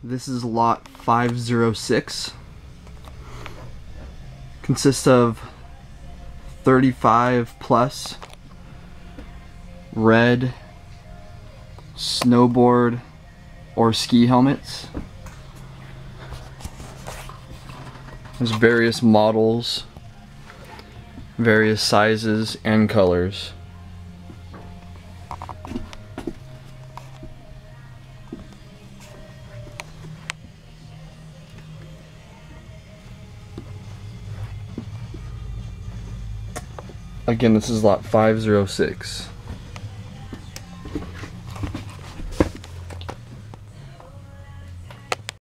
This is lot 506. Consists of 35 plus red snowboard or ski helmets. There's various models, various sizes and colors. Again, this is lot 506.